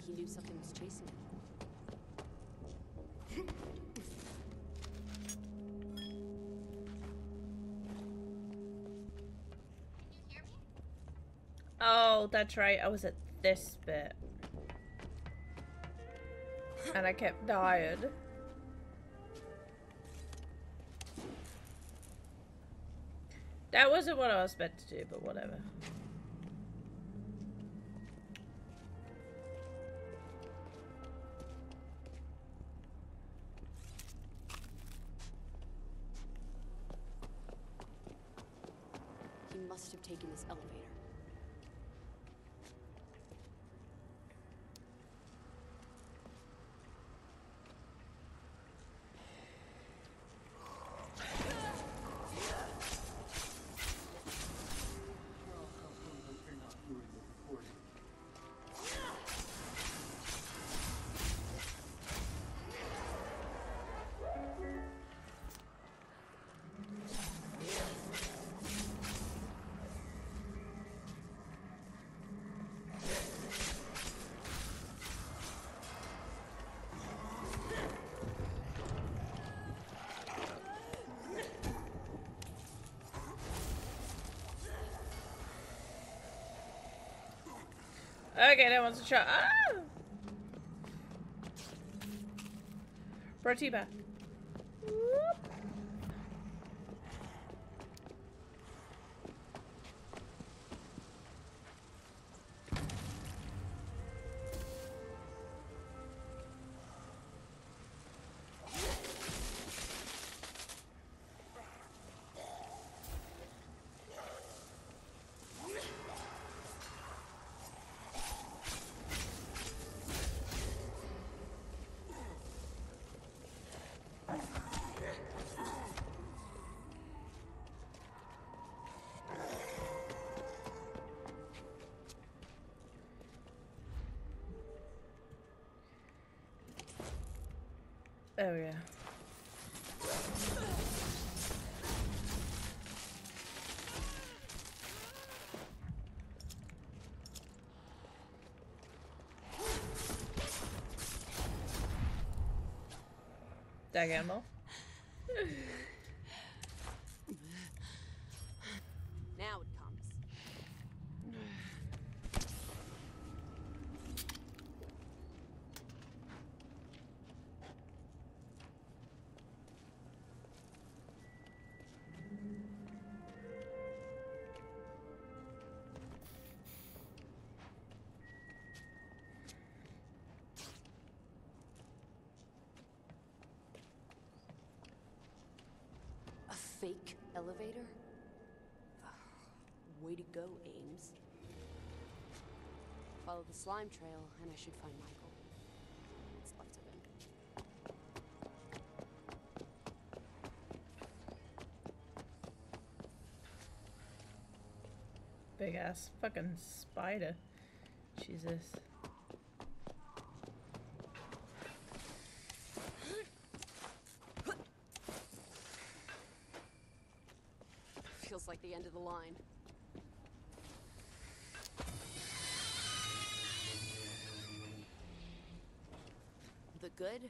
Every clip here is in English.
he knew something was chasing him. Oh, that's right. I was at this bit. And I kept dying. That wasn't what I was meant to do, but whatever. He must have taken this elevator. Okay, that one's a shot. Ah! Protiba. Oh yeah. Dagamble. Now it comes. A fake elevator? Way to go, Ames. Follow the slime trail, and I should find Michael. What's left of him. Big ass fucking spider. Jesus. Feels like the end of the line. The good?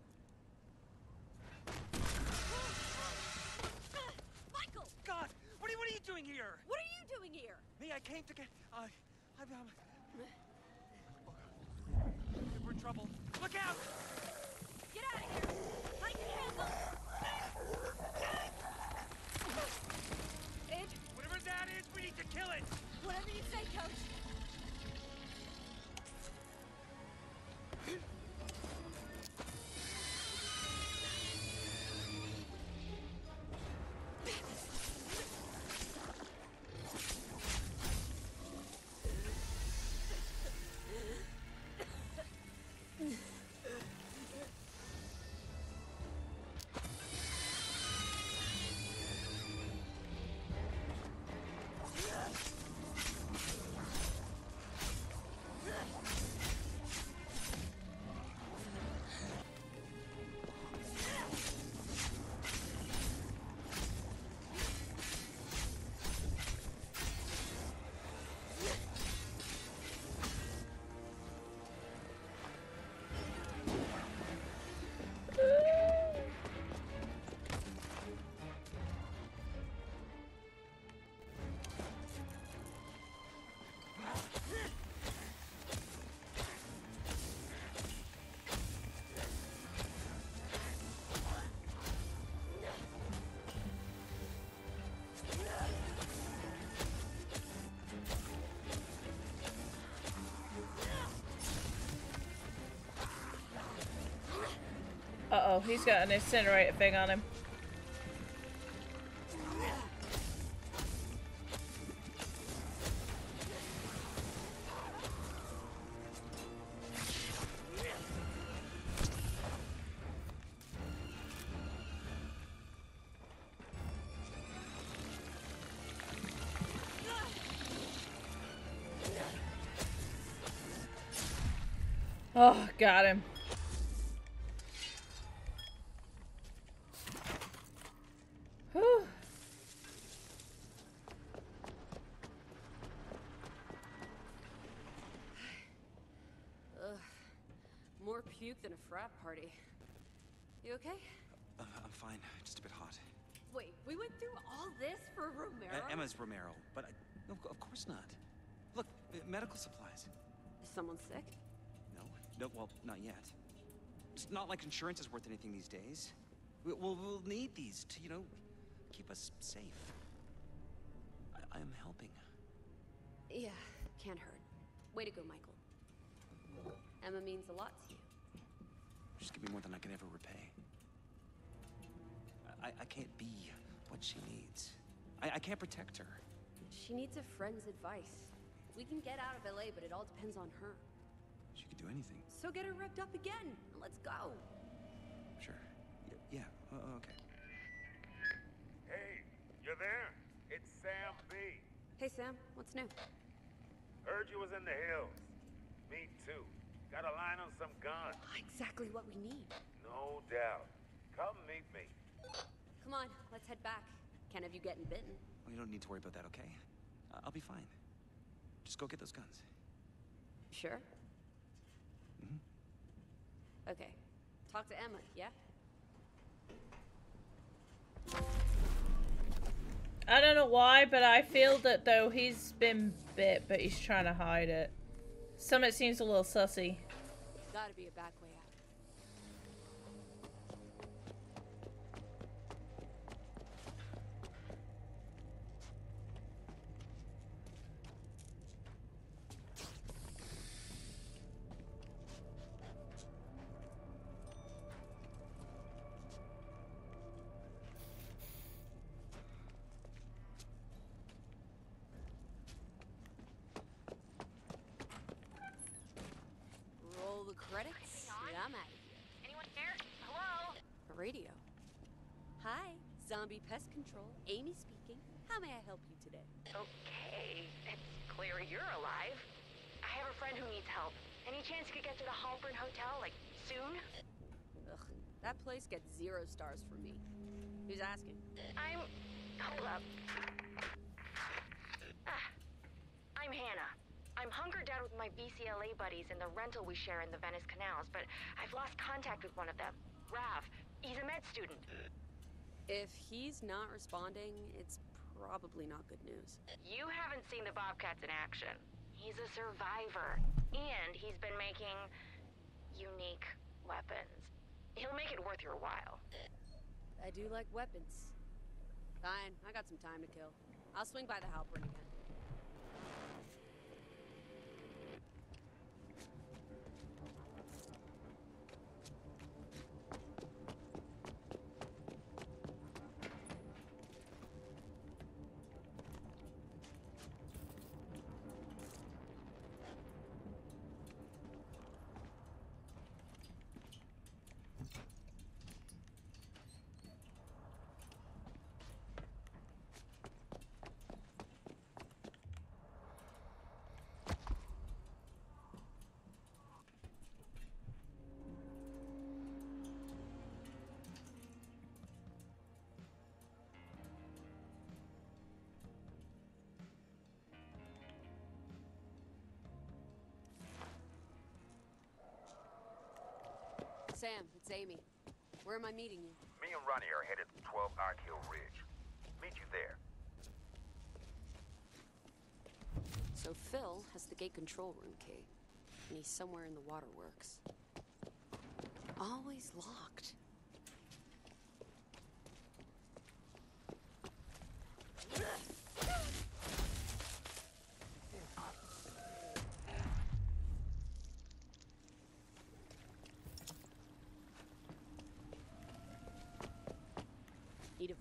Michael! God! What are you doing here? What are you doing here? Me, I came to get... We're in trouble. Look out! Get out of here! I can handle it! Whatever that is, we need to kill it! Whatever you say, Coach. Oh, he's got an incinerator thing on him. Oh, got him. Whew. Ugh. More puke than a frat party. You okay? I'm fine. Just a bit hot. Wait, we went through all this for Romero? Emma's Romero, but no, of course not. Look, medical supplies. Is someone sick? No, well, not yet. It's not like insurance is worth anything these days. We'll need these to, you know, keep us safe. I am helping. Yeah, can't hurt. Way to go, Michael. Emma means a lot to you. Just give me more than I can ever repay. I can't be what she needs. I can't protect her. She needs a friend's advice. We can get out of LA, but it all depends on her. She could do anything. So get her revved up again, and let's go. Sure. Yeah. Okay. Hey, you there? It's Sam B. Hey, Sam, what's new? Heard you was in the hills. Me too. Got a line on some guns. Exactly what we need. No doubt. Come meet me. Come on, let's head back. Can't have you getting bitten. Well, you don't need to worry about that, okay? I'll be fine. Just go get those guns. Sure? Mm-hmm. Okay. Talk to Emma, yeah? I don't know why, but I feel that though he's been bit, but he's trying to hide it. Summit seems a little sussy. Gotta be a back way out. Roll the credits. Yeah, I'm out of here. Anyone here? Hello? A radio. Hi, Zombie Pest Control. Amy speaking. How may I help you today? Okay, it's clear you're alive. I have a friend who needs help. Any chance you could get to the Halpern Hotel, like, soon? Ugh, that place gets 0 stars from me. Who's asking? Hold up. I'm Hannah. I'm hunkered down with my BCLA buddies in the rental we share in the Venice canals, but I've lost contact with one of them. Rav. He's a med student. If he's not responding, it's probably not good news. You haven't seen the Bobcats in action. He's a survivor, and he's been making unique weapons. He'll make it worth your while. I do like weapons. Fine, I got some time to kill. I'll swing by the Halpern again. Sam, it's Amy. Where am I meeting you? Me and Ronnie are headed to 12 Ark Hill Ridge. Meet you there. So Phil has the gate control room key, and he's somewhere in the waterworks. Always locked.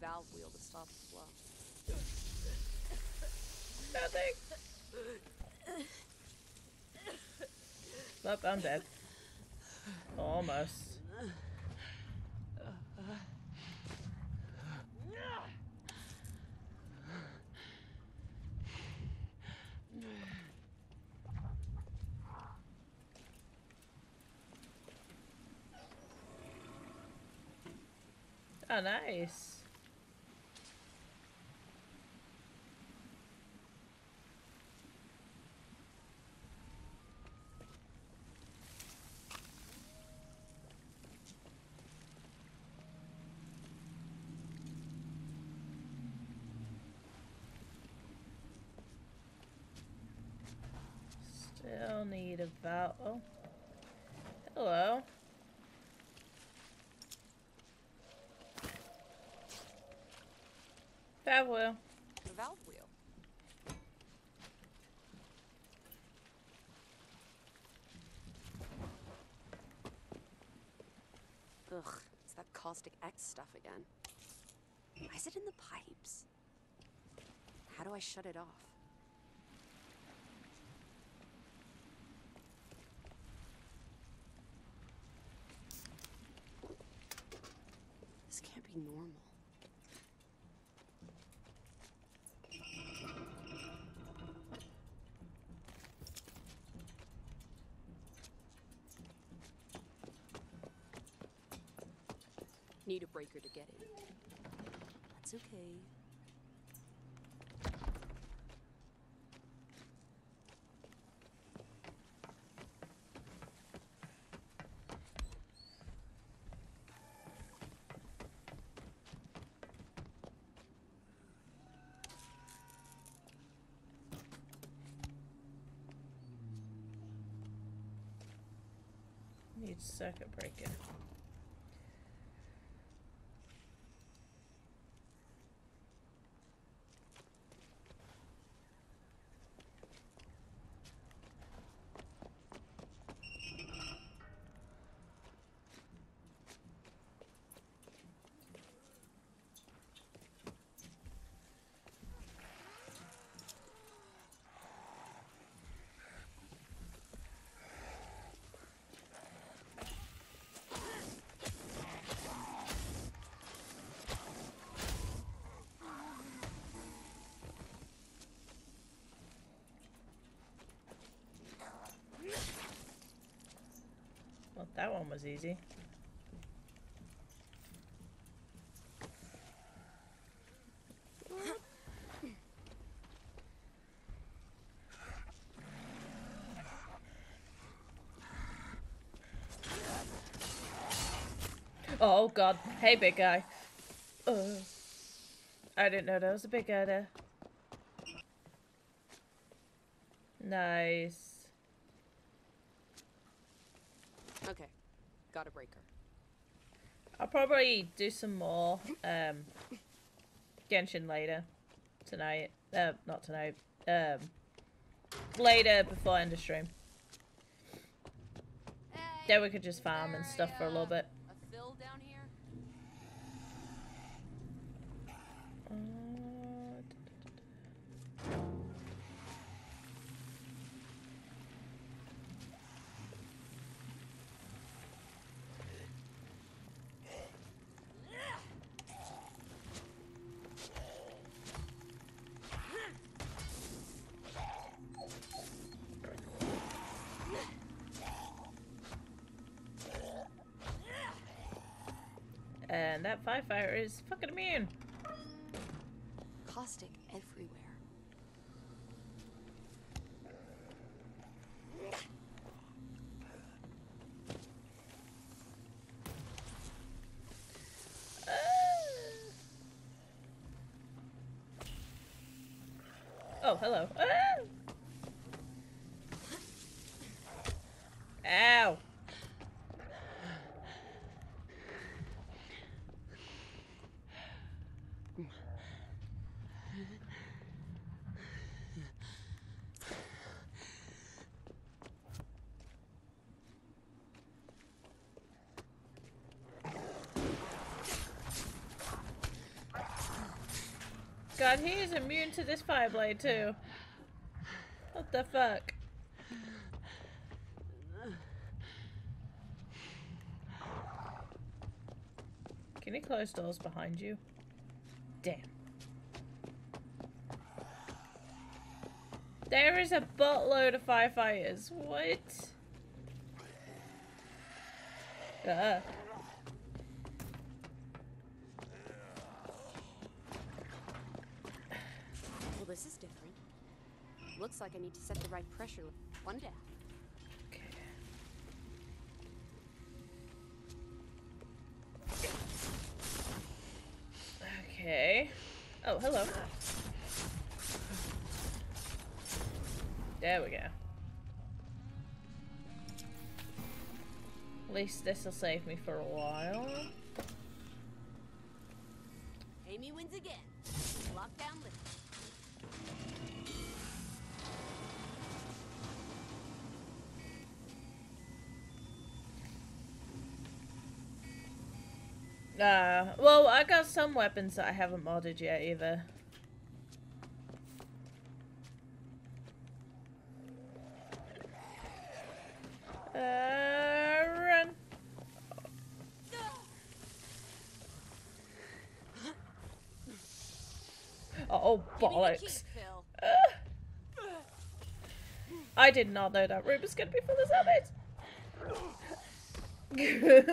valve wheel to stop the flow. Nothing. Look, I'm dead. Almost. Oh, nice. Still need a valve. Oh. Hello. Valve wheel. The valve wheel. Ugh, it's that caustic X stuff again. Why is it in the pipes? How do I shut it off? This can't be normal. Need a breaker to get in. That's okay. Need circuit breaker. Well, that one was easy. Oh god. Hey, big guy. I didn't know there was a big guy there. Nice. Okay, got a breaker. I'll probably do some more Genshin later. Tonight. Not tonight. Later before end of stream. Hey, Then we could just farm and stuff for a little bit. A fill down here? And that firefighter is fucking immune. Caustic everywhere. Oh, hello. Ow. God, he is immune to this fireblade too. What the fuck? Can you close doors behind you? Damn. There is a buttload of firefighters. What? Well, this is different. Looks like I need to set the right pressure. One down. Okay. Oh, hello. There we go. At least this will save me for a while. Amy wins again. Lockdown lift. Well, I got some weapons that I haven't modded yet either. Run. Oh, bollocks. I did not know that room was going to be full of zombies.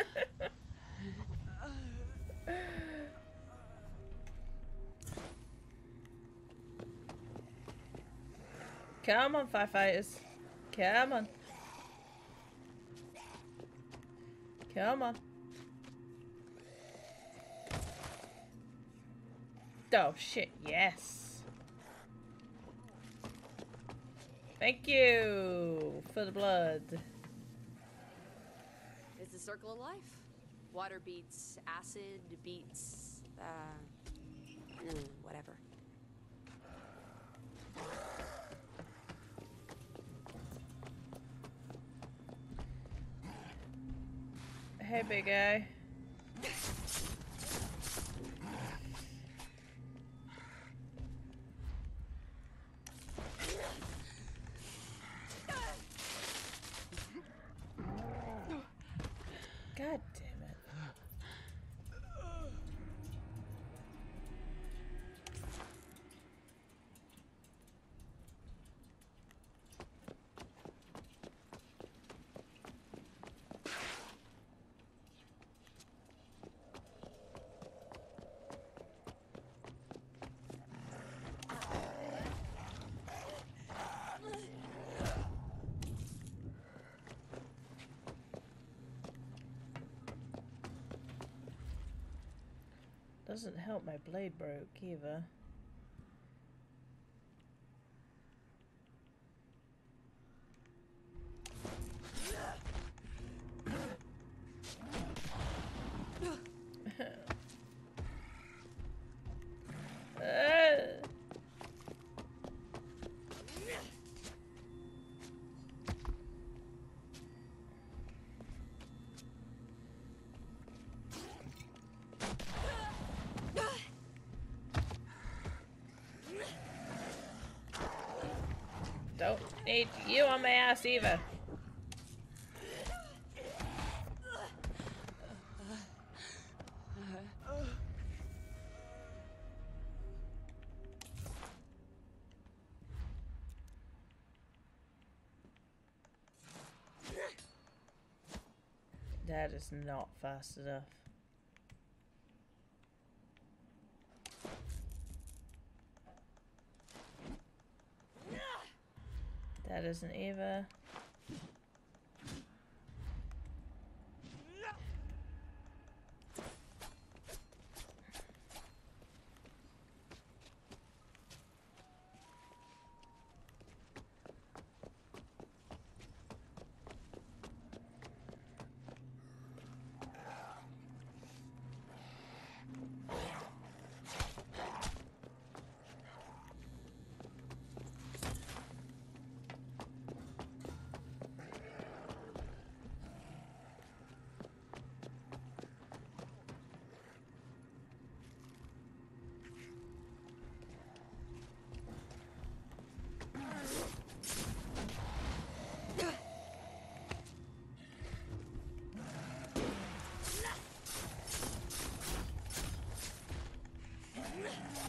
Come on, firefighters. Come on. Come on. Oh, shit. Yes. Thank you for the blood. It's the circle of life. Water beats acid, beats, whatever. Hey, big guy. God damn it. Doesn't help my blade broke either. Don't need you on my ass either. That is not fast enough. That isn't either.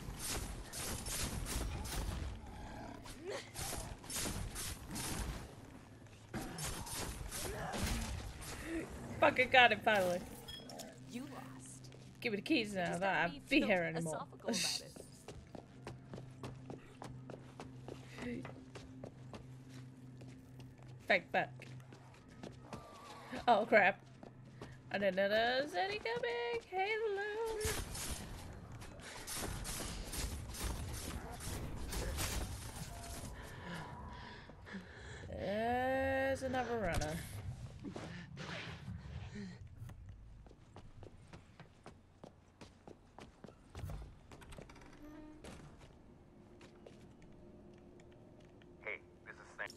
Fucking got it finally. You lost. Give me the keys now. Just That I gotta be be here anymore. philosophical about it. Fake back. Oh crap. I didn't know there was any coming. Hello. There's another runner. Hey, this is Sam.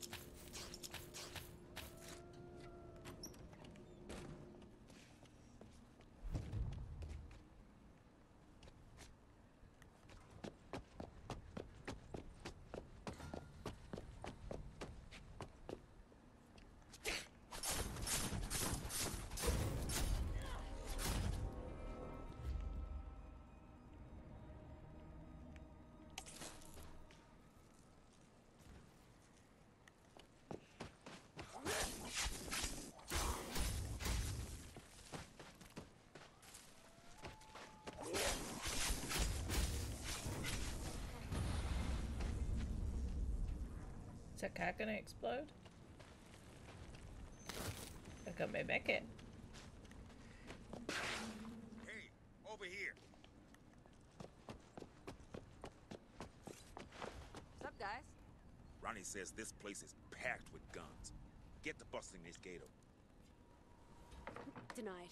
Is that cat gonna explode? Look at me make it. Hey, over here. What's up, guys? Ronnie says this place is packed with guns. Get to busting this gate open. Denied.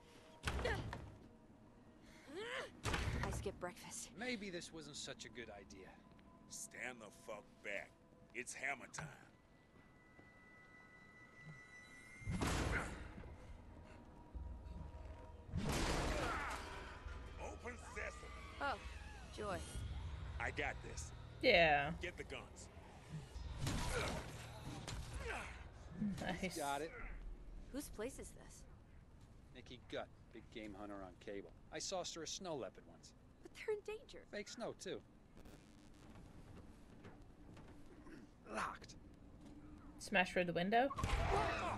I skipped breakfast. Maybe this wasn't such a good idea. Stand the fuck back. It's hammer time. Open sesame. Oh, joy. I got this. Yeah. Get the guns. Nice. Got it. Whose place is this? Nikki Gutt, big game hunter on cable. I saw her a snow leopard once. But they're in danger. Fake snow, too. Locked. Smash through the window. Well,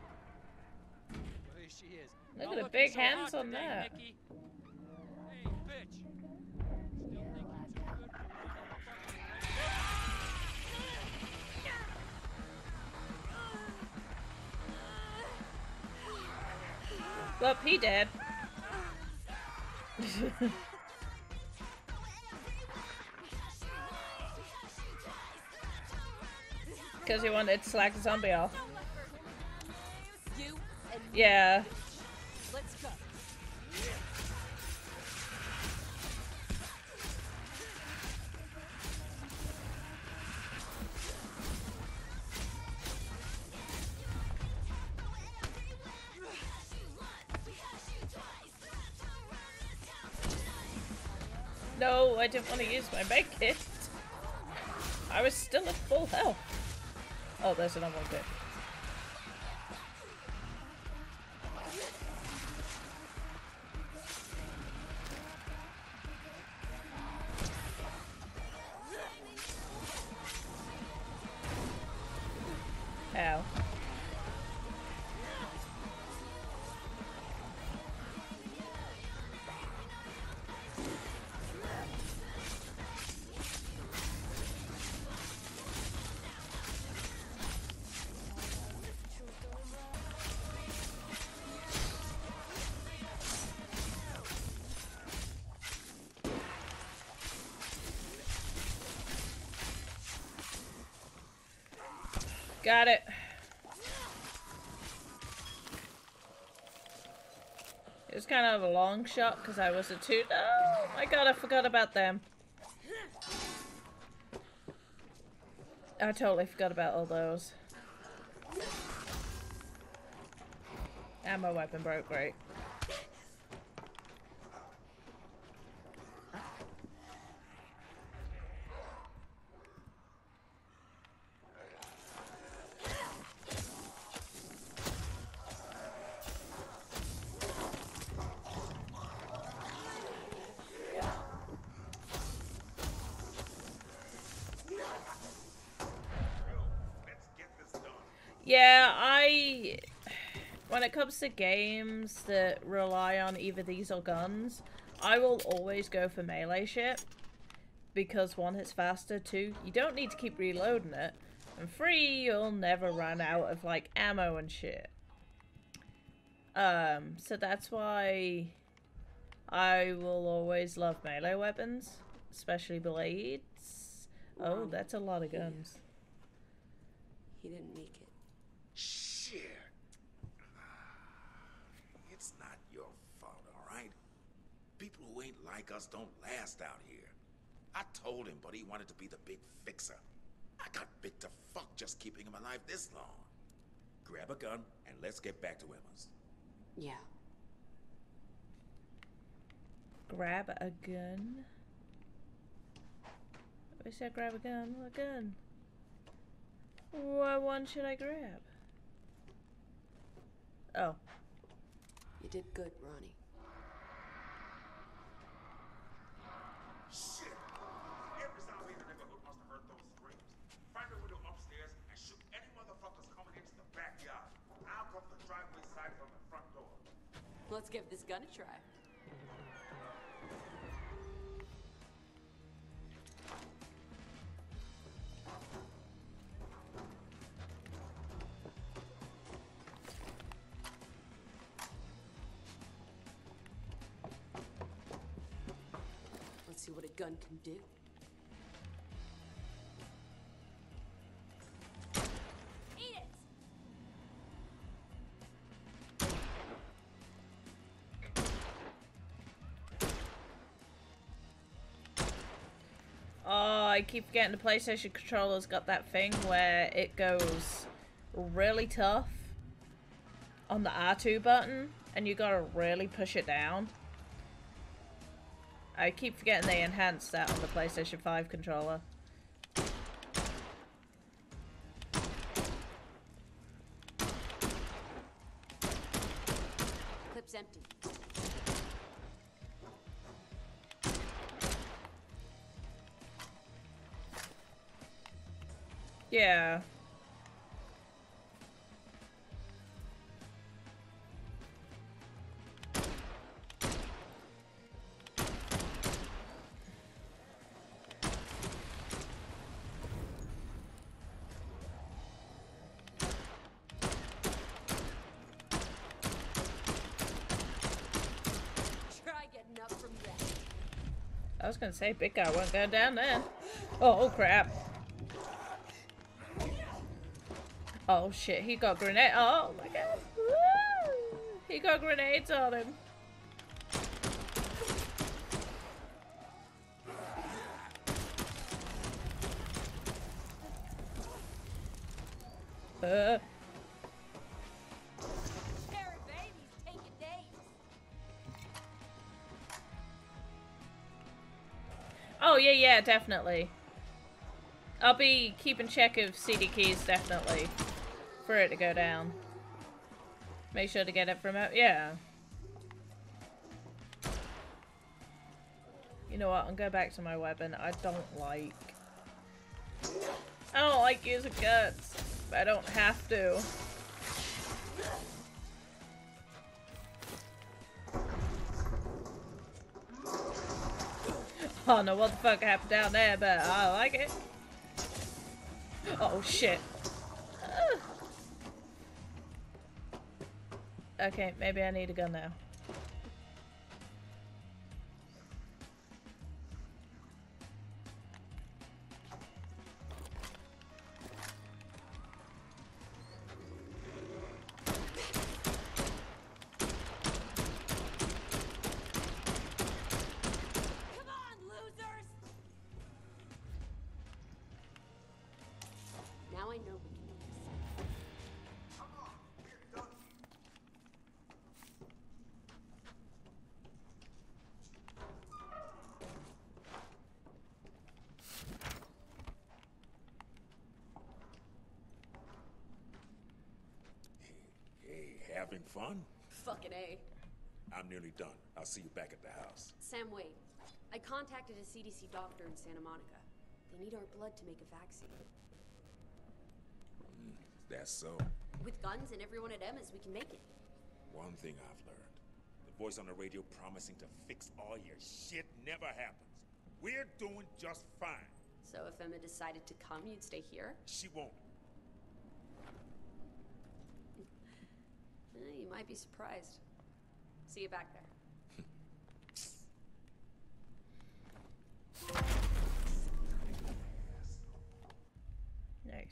here she is. Look Not at the looking big so hands hot on today, that. Nikki. Hey, bitch. Still think you're too good for my motherfucking Well, he did. Because he wanted to slag the zombie off. You and Yeah. let's go. No, I didn't want to use my med kit. I was still at full health. Oh, there's another one bit. Ow. Got it. It was kind of a long shot because I was a two. Oh my god, I forgot about them. I totally forgot about all those. And my weapon broke, great. Yeah, when it comes to games that rely on either these or guns, I will always go for melee shit. Because 1, it's faster, 2, you don't need to keep reloading it, and 3, you'll never run out of, like, ammo and shit. So that's why I will always love melee weapons, especially blades. Oh, that's a lot of guns. He didn't make it. Shit. It's not your fault, all right? People who ain't like us don't last out here. I told him, but he wanted to be the big fixer. I got bit to fuck just keeping him alive this long. Grab a gun and let's get back to Emma's. Yeah. Grab a gun? I said grab a gun. What gun? What one should I grab? Oh. You did good, Ronnie. Shit! Every sound in the neighborhood must have heard those screams. Find a window upstairs and shoot any motherfuckers coming into the backyard. I'll cover the driveway side from the front door. Let's give this gun a try. Let's see what a gun can do. Eat it! Oh, I keep forgetting the PlayStation controller's got that thing where it goes really tough on the R2 button, and you gotta really push it down. I keep forgetting they enhanced that on the PlayStation 5 controller. Clip's empty. Yeah. Try getting up from that. I was gonna say, big guy won't go down there. Oh, crap. Oh shit, he got grenade. Oh my god. Woo! He got grenades on him. Parrot babies taking days. Oh yeah, definitely. I'll be keeping check of CD keys, definitely. For it to go down. Make sure to get it from out. Yeah. You know what? I'll go back to my weapon. I don't like using guns. But I don't have to. I don't know what the fuck happened down there, but I like it. Oh shit. Okay, maybe I need a gun now. Come on, losers! Now I know we can do this. Hey, having fun? Fucking A. I'm nearly done. I'll see you back at the house. Sam Wade. I contacted a CDC doctor in Santa Monica. They need our blood to make a vaccine. That's so. With guns and everyone at Emma's, we can make it. One thing I've learned. The voice on the radio promising to fix all your shit never happens. We're doing just fine. So if Emma decided to come, you'd stay here? She won't. You might be surprised. See you back there. Nice.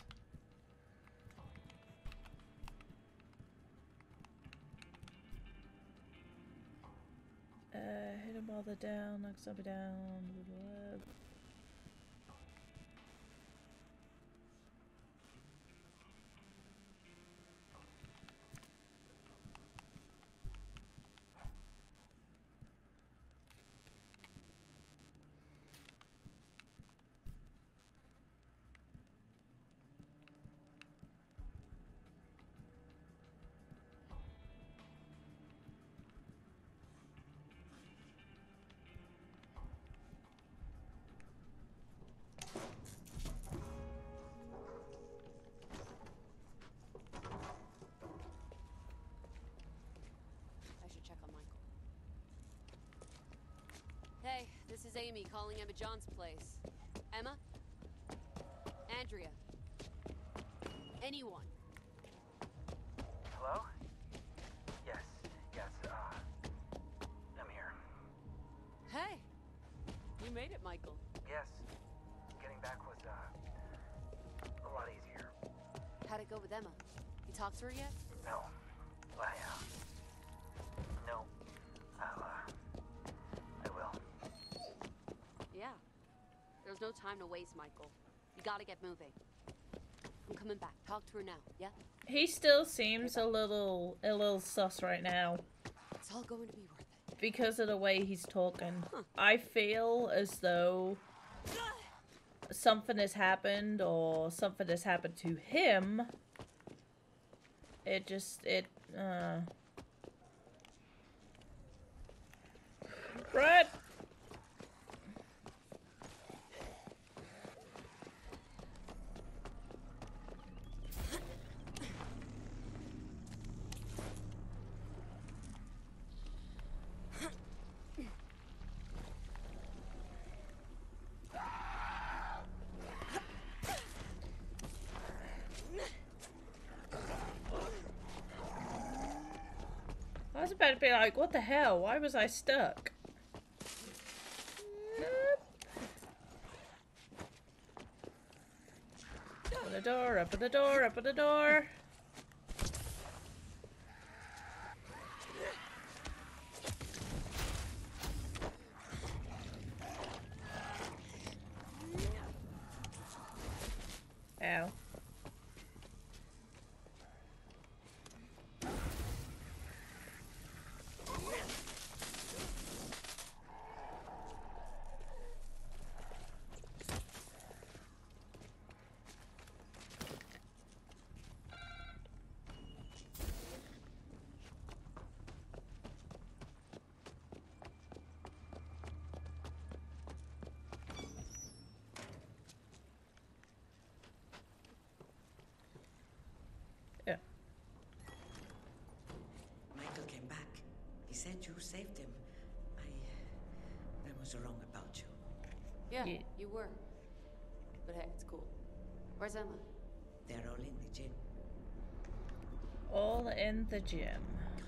Hit him while they're down, knock somebody down. Blah, blah. Hey, this is Amy calling Emma John's place. Emma? Andrea? Anyone? Hello? Yes, I'm here. Hey! You made it, Michael. Yes, getting back was, a lot easier. How'd it go with Emma? You talked to her yet? No, no, I will. Yeah. There's no time to waste, Michael. You gotta get moving. I'm coming back. Talk to her now, yeah? He still seems a little sus right now It's all going to be worth it. because of the way he's talking. I feel as though something has happened or something has happened to him. Brett! I was about to be like, what the hell? Why was I stuck? Open the door, open the door, open the door. Ow. Michael came back. He said you saved him. I was wrong about you. Yeah, Yeah. you were. But hey, it's cool. Where's Emma? They're all in the gym. All in the gym.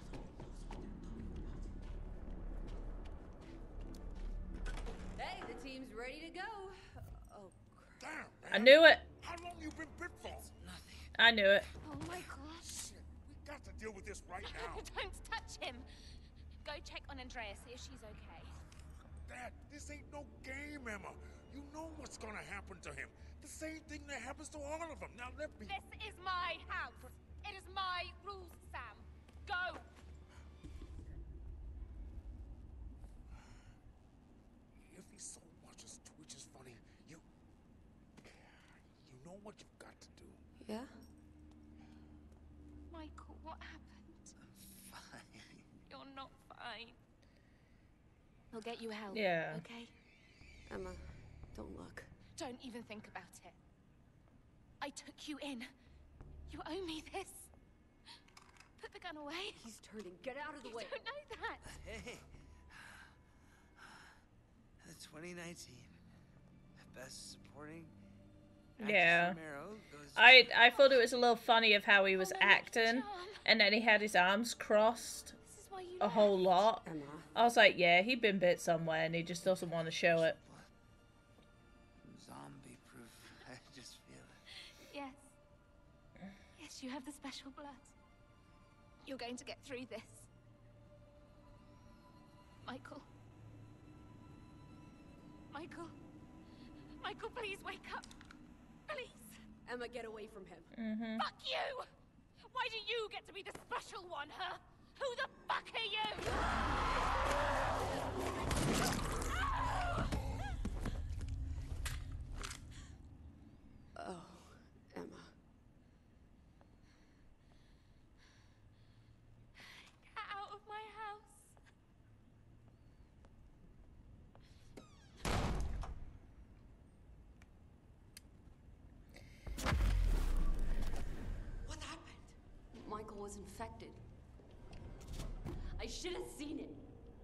Hey, the team's ready to go. Oh, Damn, man. I knew it. How long you been bit for? I knew it. Oh my gosh. Shit, we got to deal with this right now. Don't touch him. Go check on Andrea, see if she's okay. Dad, this ain't no game, Emma. You know what's gonna happen to him. The same thing that happens to all of them. Now let me... This is my house. It is my rules, Sam. Go. If he so much as twitches funny, you know what you've got to do. yeah? Michael, what happened? Fine. You're not fine. I'll get you help. Yeah. Okay? Emma, don't look. Don't even think about it. I took you in. You owe me this. Put the gun away. He's turning. Get out of the You way. don't know that. Hey. The 2019 Best Supporting Yeah. Actress Romero goes I thought it was a little funny of how he was acting, and then he had his arms crossed This is why you a whole lot. Emma. I was like, yeah, he'd been bit somewhere, and he just doesn't want to show it. zombie proof. I just feel it. Yes. Yes, you have the special blood. You're going to get through this. Michael. Michael. Michael, please wake up. Please. Emma, get away from him. Mm-hmm. Fuck you! Why do you get to be the special one, huh? Who the fuck are you? Oh, Emma. Get out of my house. What happened? Michael was infected. I should have seen it.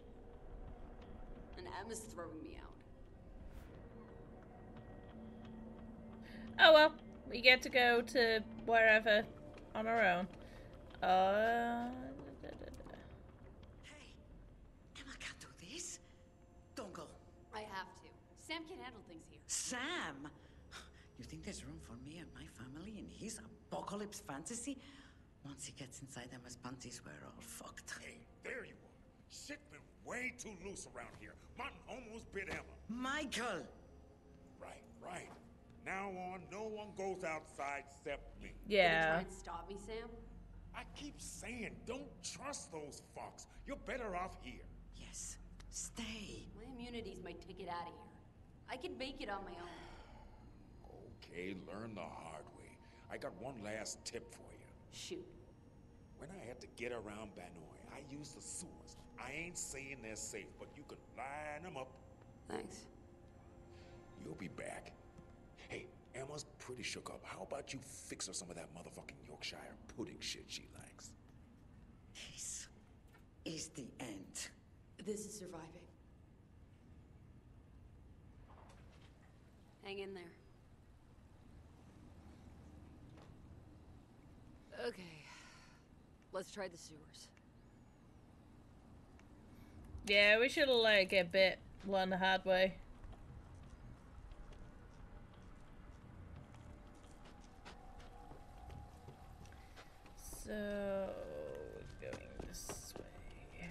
And Emma's throwing me out. Oh well, we get to go to wherever on our own. Hey, Emma can't do this. Don't go. I have to. Sam can handle things here. Sam! You think there's room for me and my family in his apocalypse fantasy? Once he gets inside Emma's panties, we're all fucked. Hey, there you are. Shit been way too loose around here. Martin almost bit Emma. Michael! Right. Now on, no one goes outside except me. You gonna Yeah. try and stop me, Sam? I keep saying, don't trust those fucks. You're better off here. Yes, stay. My immunity's my ticket out of here. I can make it on my own. Okay, learn the hard way. I got one last tip for you. Shoot. When I had to get around Banoi, I used the sewers. I ain't saying they're safe, but you can line them up. Thanks. You'll be back. Hey, Emma's pretty shook up. How about you fix her some of that motherfucking Yorkshire pudding shit she likes? This is the end. This is surviving. Hang in there. Okay. Let's try the sewers. Yeah, we should have let it get bit. Learn the hard way. So, we're going this way.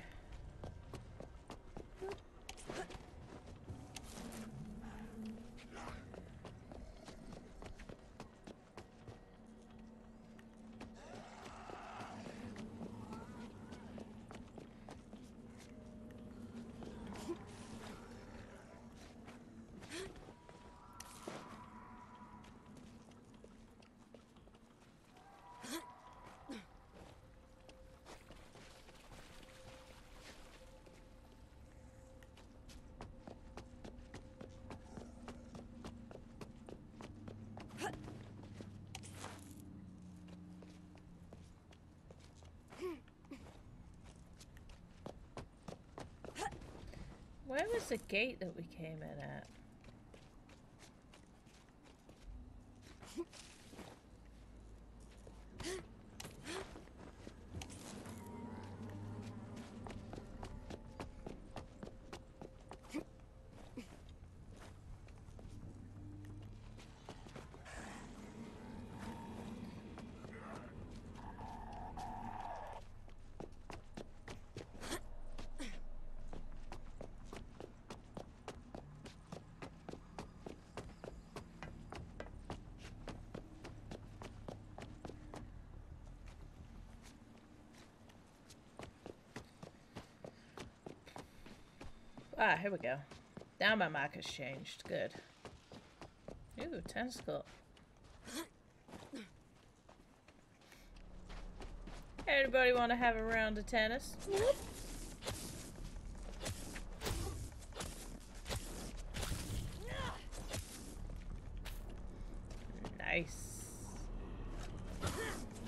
Where was the gate that we came in at? Ah, here we go. Now my marker's changed. Good. Ooh, tennis court. Anybody want to have a round of tennis? Nice.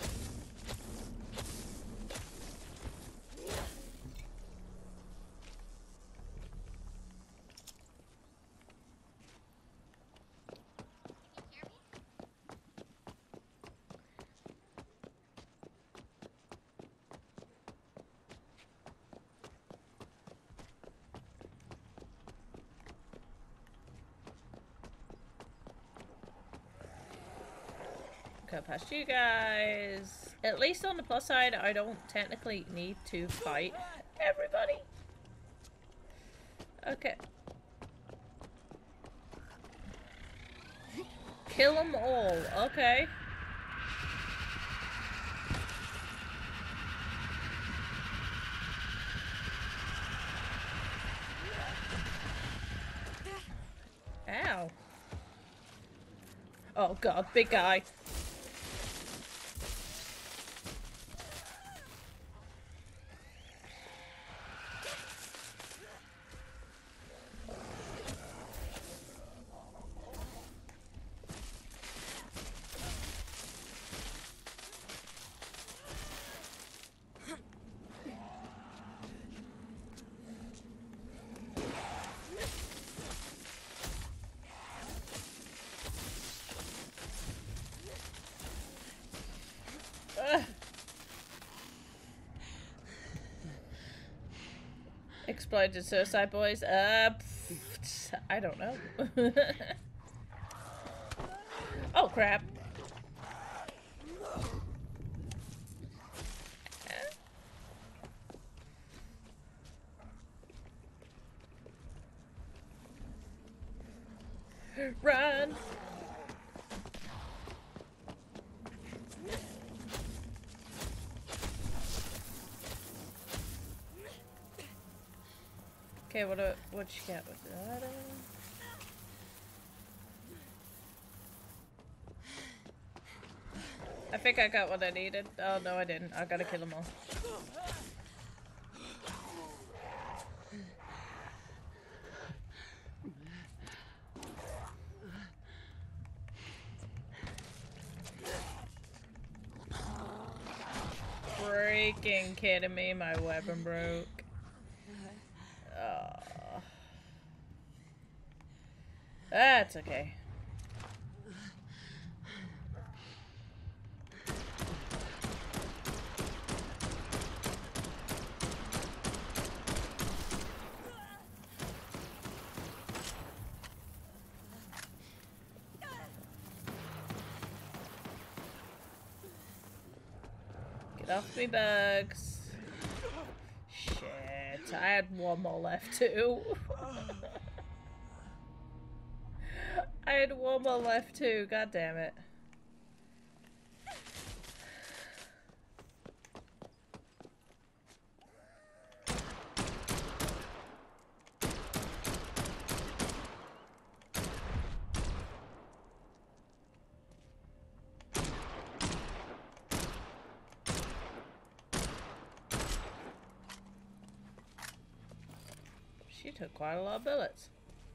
go past you guys. At least on the plus side, I don't technically need to fight everybody. Okay. Kill them all. Okay. Ow. Oh god, big guy. Exploded suicide boys? I don't know. Oh crap. Run! Okay, what you got with that? I think I got what I needed. Oh no, I didn't. I gotta kill them all. Freaking kidding me, my weapon broke. That's okay. Get off me, bugs. Shit, I had one more left too. I had one more left too, god damn it. She took quite a lot of bullets.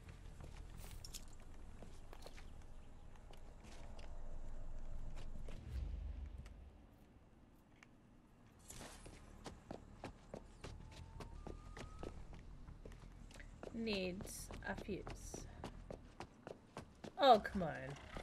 Needs a fuse. Oh, come on.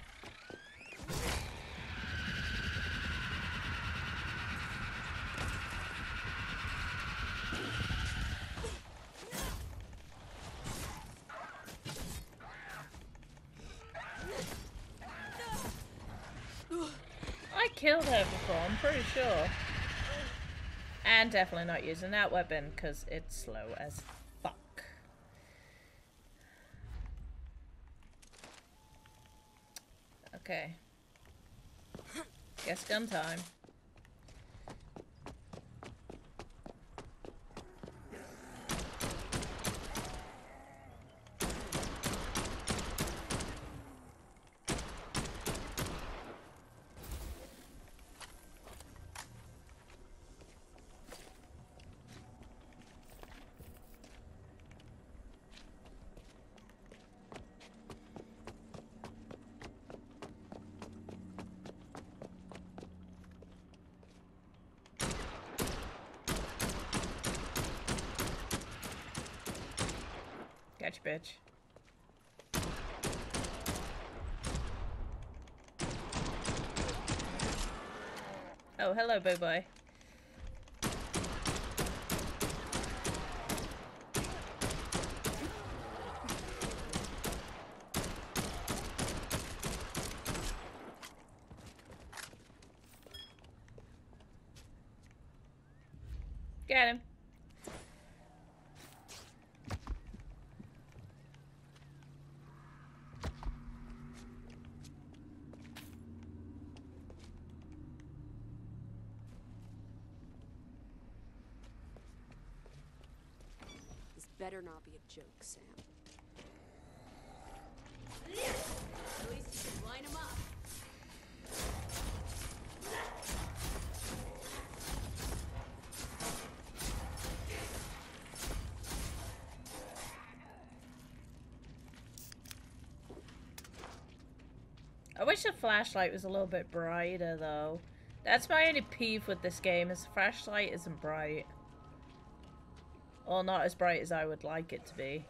I killed her before, I'm pretty sure. And definitely not using that weapon because it's slow as fuck. Okay. Guess gun time. Gotcha, bitch. Oh, hello, boo boy. Get him. This better not be a joke, Sam. At least you can line him up. I wish the flashlight was a little bit brighter, though. That's my only peeve with this game, is the flashlight isn't bright. Or not as bright as I would like it to be.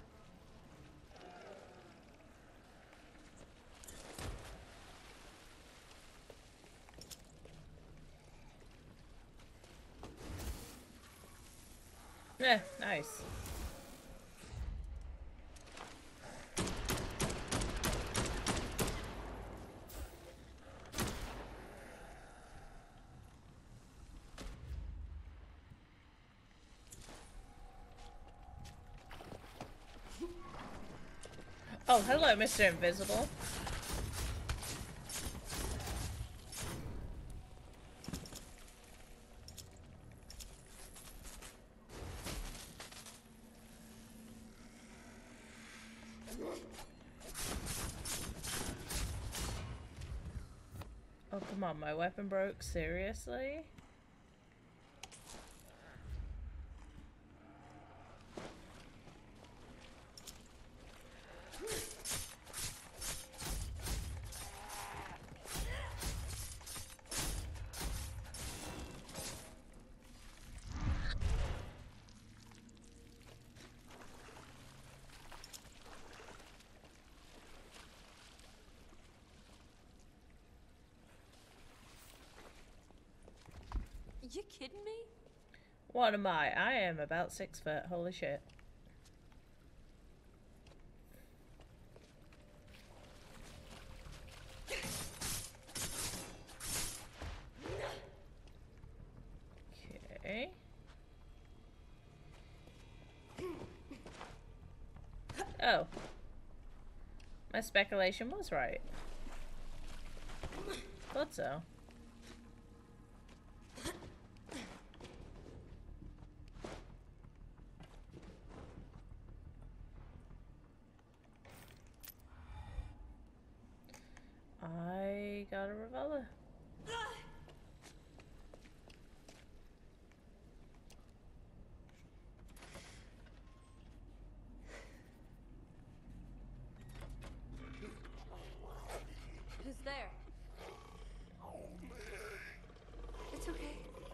Yeah, nice. Oh, hello, Mr. Invisible. Oh, come on, my weapon broke? Seriously? You kidding me? What am I? I am about 6 foot. Holy shit. Okay. Oh. My speculation was right. Thought so. I got a revolver. Who's there? It's okay.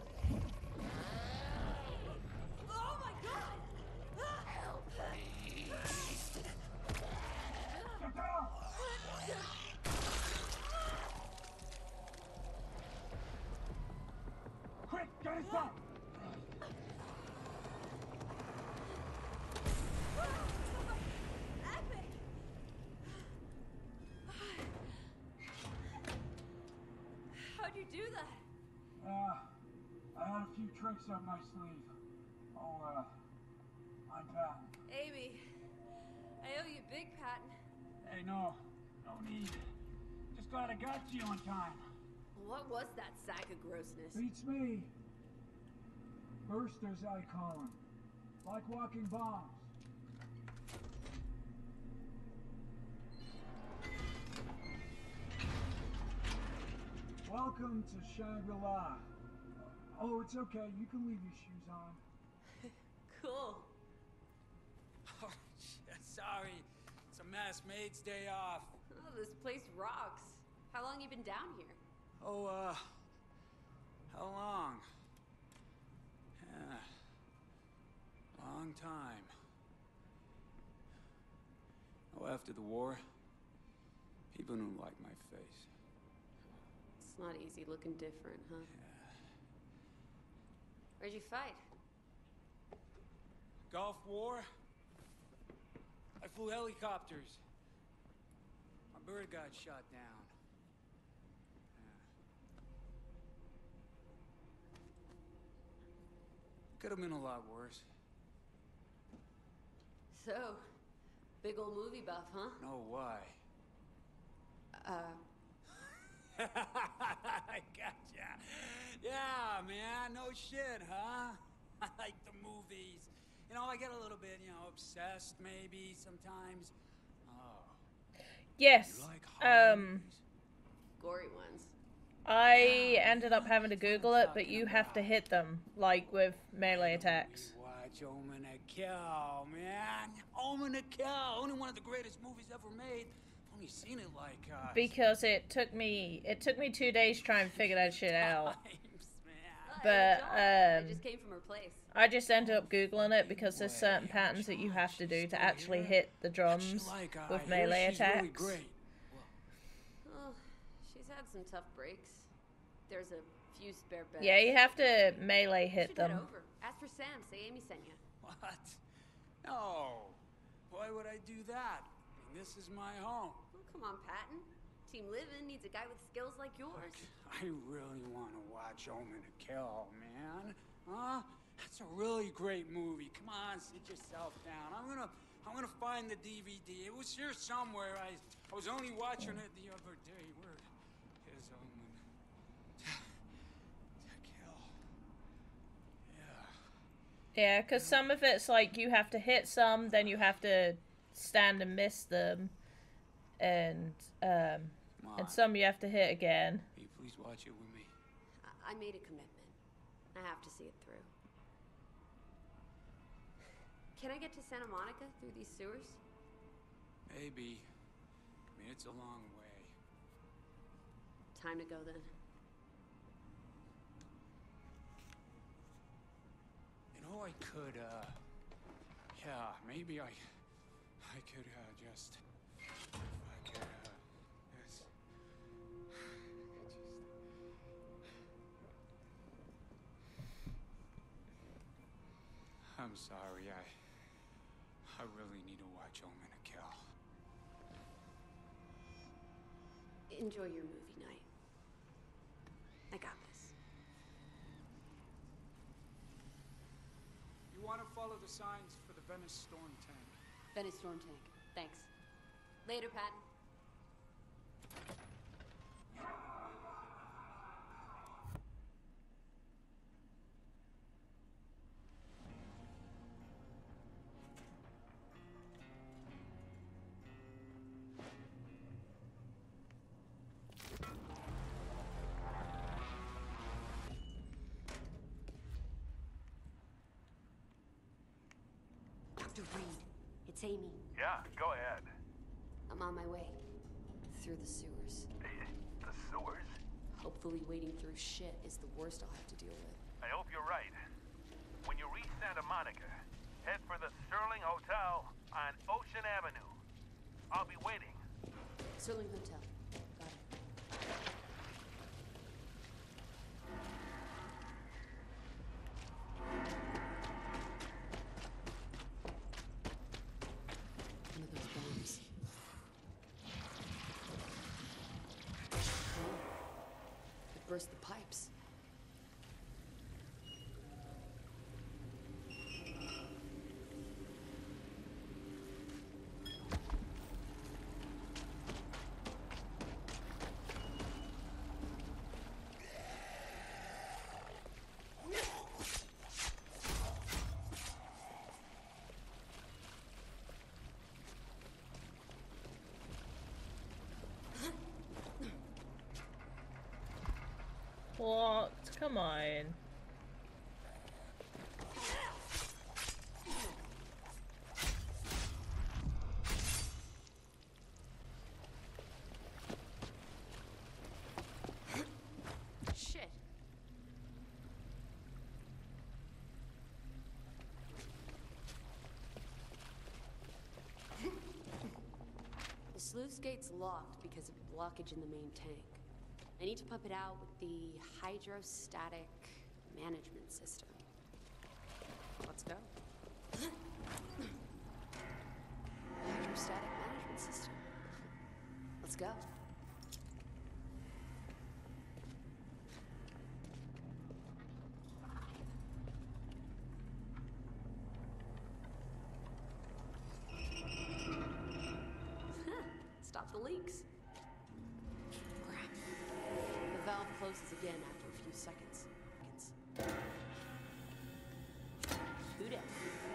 Oh my god! Help! Quick, get inside! How'd you do that? I had a few tricks up my sleeve. Oh, I'm Patton. Amy, I owe you big, Patton. Hey, no need. Just glad I got you on time. What was that sack of grossness? Beats me. Bursters, I call them. Like walking bombs. Welcome to Shangri-La. Oh, it's okay. You can leave your shoes on. Cool. Oh, shit, sorry. It's a mess. Maid's day off. Oh, this place rocks. How long you been down here? Oh, how long? Yeah. Long time. Oh, after the war, people didn't like my face. It's not easy looking different, huh? Yeah. Where'd you fight? Gulf War? I flew helicopters. My bird got shot down. Could have been a lot worse. So, big old movie buff, huh? No, why? I gotcha. Yeah, man, no shit, huh? I like the movies. You know, I get a little bit, obsessed maybe sometimes. Oh. Yes. You like horror Gory ones. I ended up having to Google it, but you have to hit them, like with melee attacks. Watch Omen to Kill, man. Omen to Kill, only one of the greatest movies ever made. Only seen it like because it took me 2 days to try and figure that shit out. But I just came from her place. I just ended up Googling it because there's certain patterns that you have to do to actually hit the drums with melee attacks. Really great. Oh, she's had some tough breaks. There's a few spare beds. Yeah, you have to melee hit Head them. over. Ask for Sam. Say Amy sent you. What? No. Why would I do that? I mean, this is my home. Oh, come on, Patton. Team Living needs a guy with skills like yours. I really want to watch Omen to Kill, man. Huh? That's a really great movie. Come on, sit yourself down. I'm gonna find the DVD. It was here somewhere. I was only watching it the other day. Where is Omen to Kill? Yeah. Yeah, because some of it's like you have to hit some, then you have to stand and miss them, and some you have to hit again. Will you please watch it with me? I made a commitment. I have to see it through. Can I get to Santa Monica through these sewers? Maybe. I mean, it's a long way. Time to go then. You know, I could, yeah, maybe I could, just, I could, just, I'm sorry, I really need to watch Omen to Kill. Enjoy your movie night. I got this. You want to follow the signs for the Venice storm tank? Venice storm tank. Thanks. Later, Patton. Dr. Reed, it's Amy. Yeah, go ahead. I'm on my way. Through the sewers. The sewers? Hopefully wading through shit is the worst I'll have to deal with. I hope you're right. When you reach Santa Monica, head for the Sterling Hotel on Ocean Avenue. I'll be waiting. Sterling Hotel. Got it. One of those bombs. Oh, it burst the pipes. What? Come on. Shit. The sluice gate's locked because of blockage in the main tank. I need to pump it out with the hydrostatic management system. Let's go. Hydrostatic management system. Let's go. begin after a few seconds. Who dat?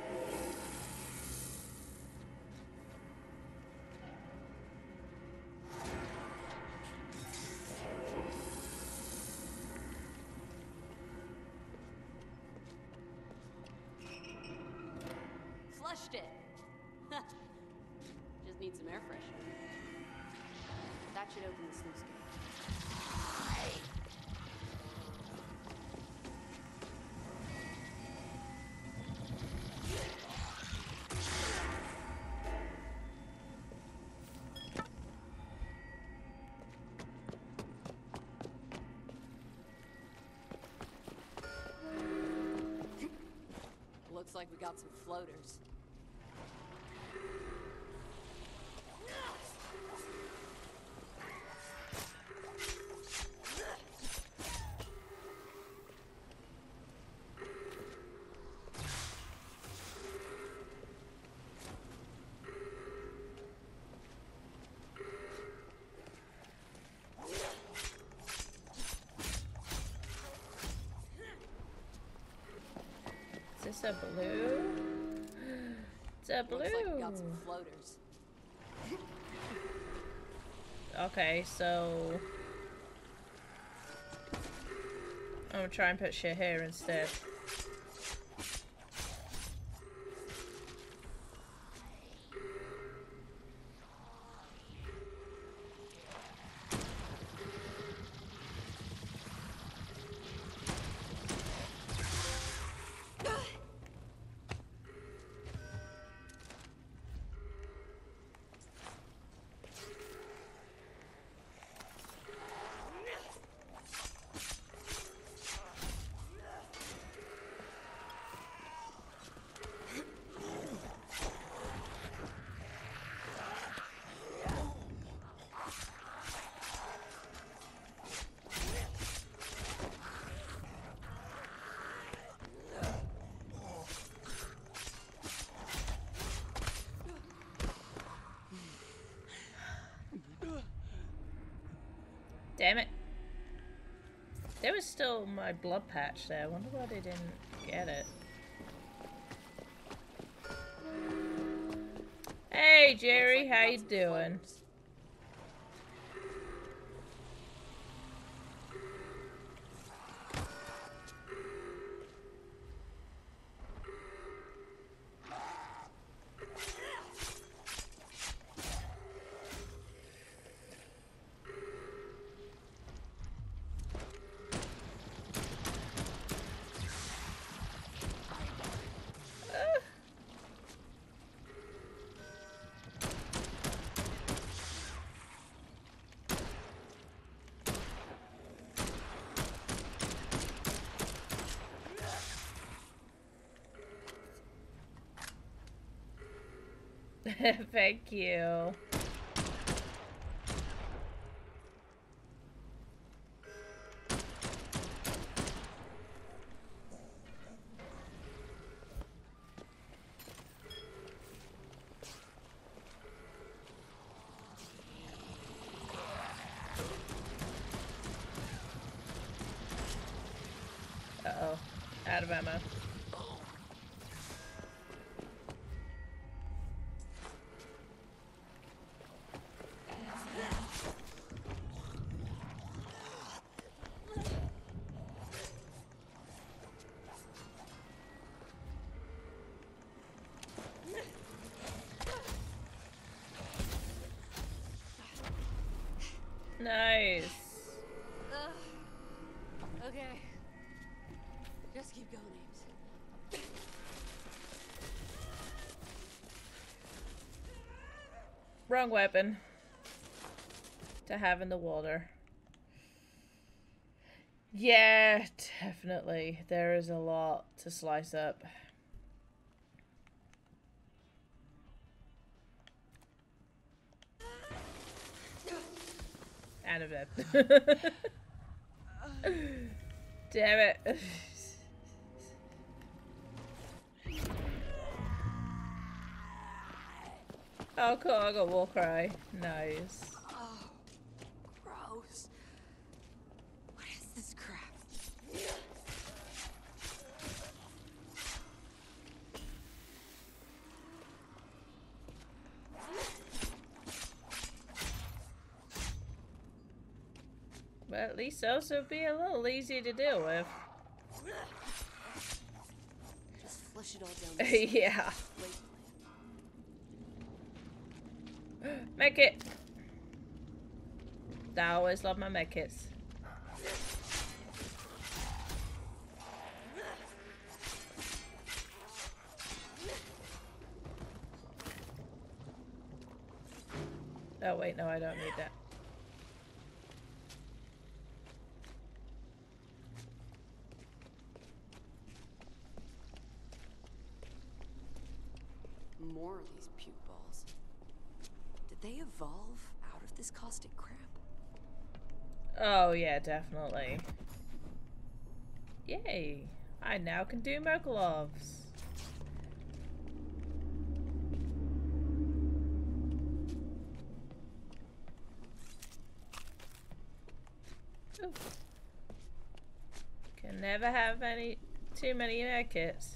Flushed it. Just need some air freshener. That should open the sluice gate. Looks like we got some floaters. Is this a blue? It's a blue. Looks like we got some floaters. Okay, so I'm gonna try and put shit here instead. Damn it. There was still my blood patch there. I wonder why they didn't get it. Hey Jerry, how you doing? Thank you. Uh-oh. Out of ammo. Nice. Okay. Just keep going, Ames. Wrong weapon to have in the water. Yeah, definitely. There is a lot to slice up. Out of it. Damn it. Oh cool, I got war cry. Nice. Oh, gross. What is this But at least also be a little easier to deal with. Just flush it all down the Yeah. Make it. I always love my medkits. Oh wait, no, I don't need that. More of these puke balls. Did they evolve out of this caustic crap? Oh yeah, definitely. Yay! I now can do Mokolovs. Ooh. Can never have too many medkits.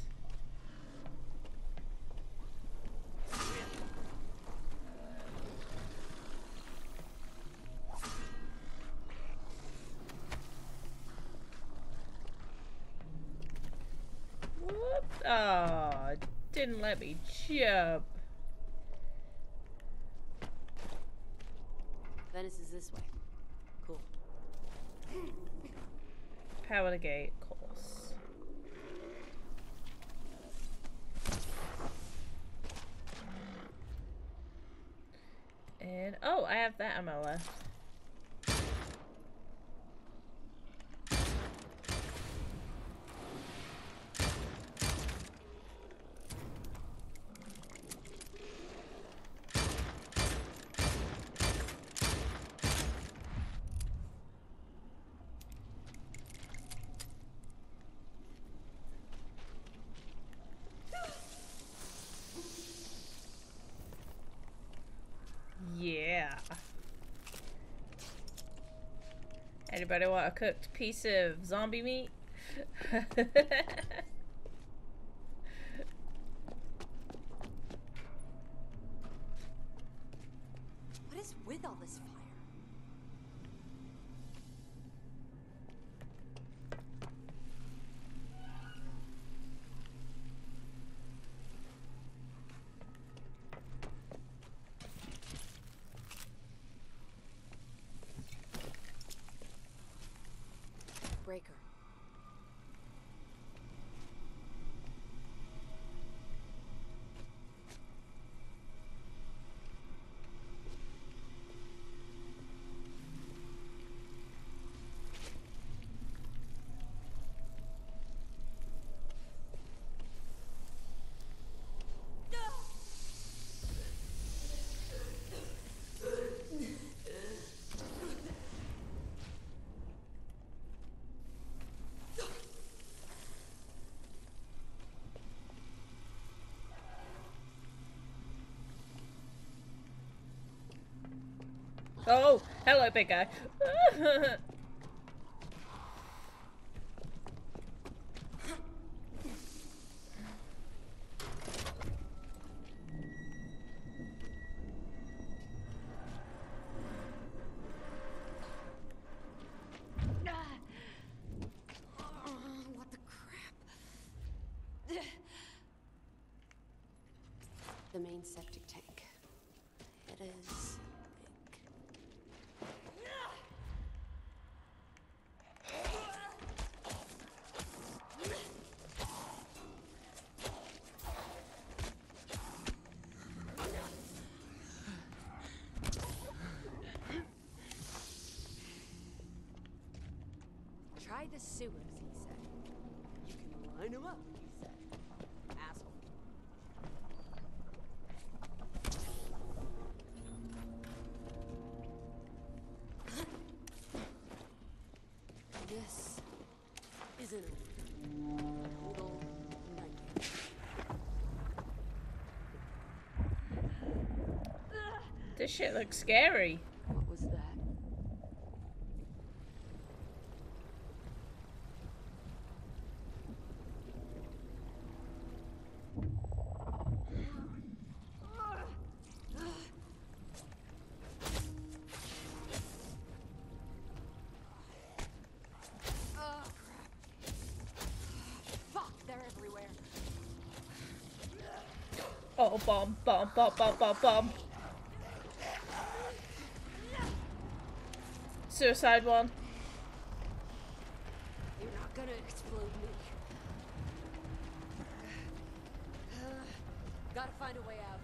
Whoop! Oh, didn't let me jump. Venice is this way. Cool. Power the gate, of course. And oh, I have that ammo left. Yeah. Anybody want a cooked piece of zombie meat? What is with all this fire? Breaker. Oh, hello, big guy. What the crap? The main septic tank. It is try the sewers, he said. You can line them up, he said. Asshole. This isn't a total nightmare. This shit looks scary. What was that? Oh, bomb, bomb, bomb, bomb, bomb, bomb. Suicide one. You're not gonna explode me. Gotta find a way out.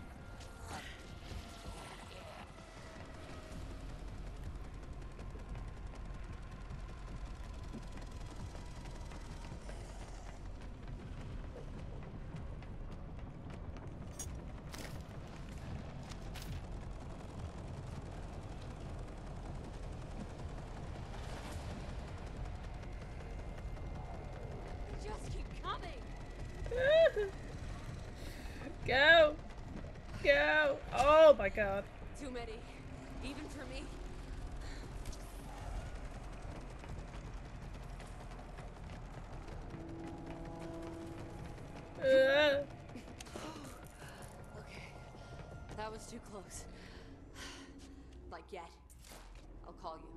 Just keep coming. Go! Go! Oh my god. Too many, even for me. Okay, that was too close. Like yet. I'll call you.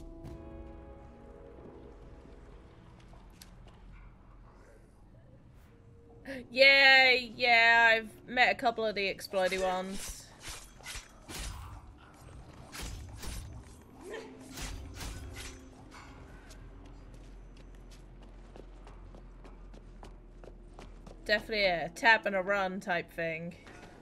Yeah, I've met a couple of the explodey ones. Definitely a tap and a run type thing.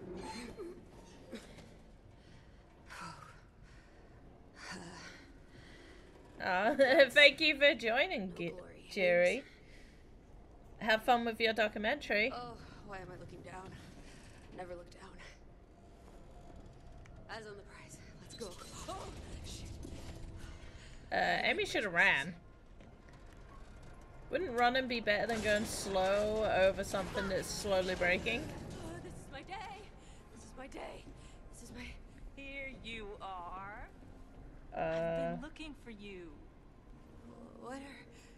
Thank you for joining, Jerry. Have fun with your documentary. Oh, why am I looking down? Never look down. Eyes on the prize. Let's go. Oh, shit. Amy should have ran. Wouldn't running be better than going slow over something that's slowly breaking? Oh, this is my day. This is my day. This is my... Here you are. I've been looking for you. What are...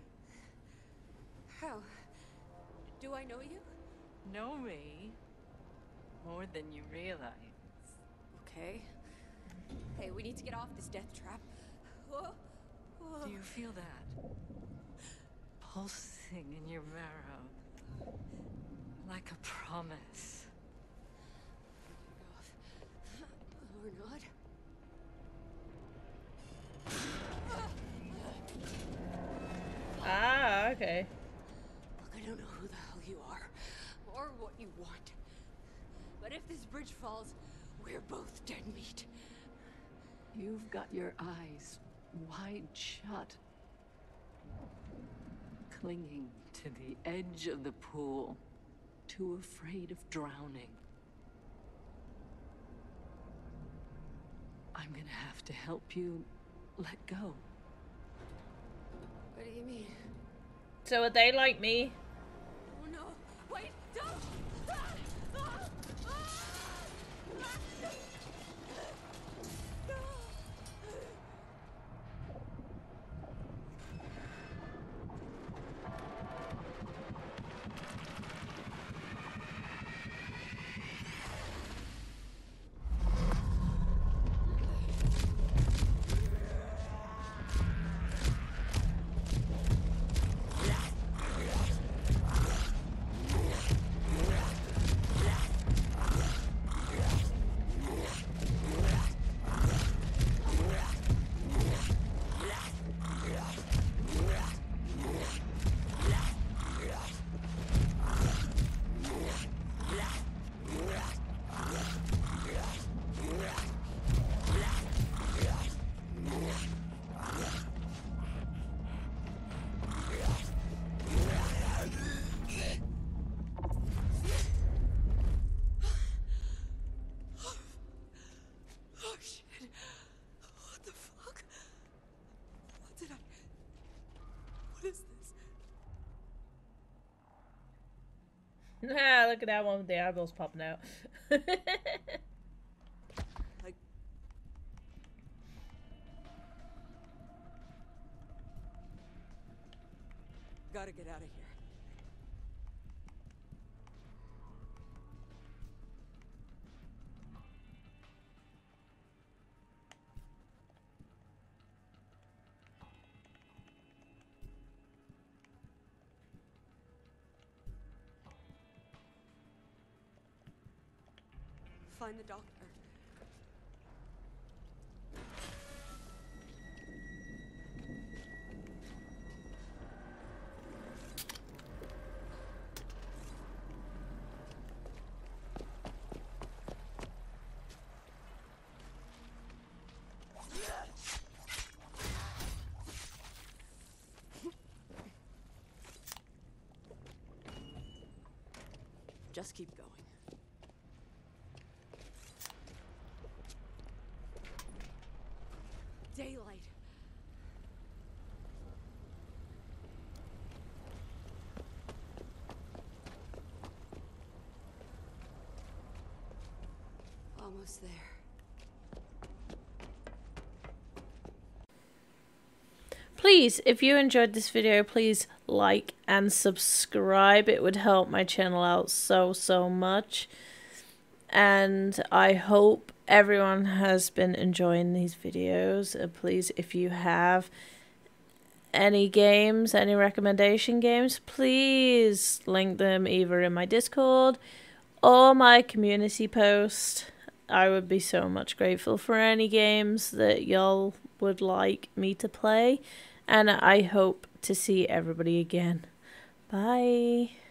How? Do I know you? Know me? More than you realize. Okay. Hey, we need to get off this death trap. Whoa. Whoa. Do you feel that? Pulsing in your marrow. Like a promise. Or not. Ah, okay. Look, I don't know who the hell you are, or what you want. But if this bridge falls, we're both dead meat. You've got your eyes wide shut. Clinging to the edge of the pool, too afraid of drowning. I'm gonna have to help you let go. What do you mean? So are they like me? Oh no! Wait! Don't! Ah! Ah! Ah! Ah, look at that one with the eyeballs popping out. Gotta get out of here. find the doctor. Just keep going. Daylight. Almost there. Please, if you enjoyed this video, please like and subscribe. It would help my channel out so much. And I hope everyone has been enjoying these videos. Please, if you have any games, any recommendation games, please link them either in my Discord or my community post. I would be so much grateful for any games that y'all would like me to play. And I hope to see everybody again. Bye.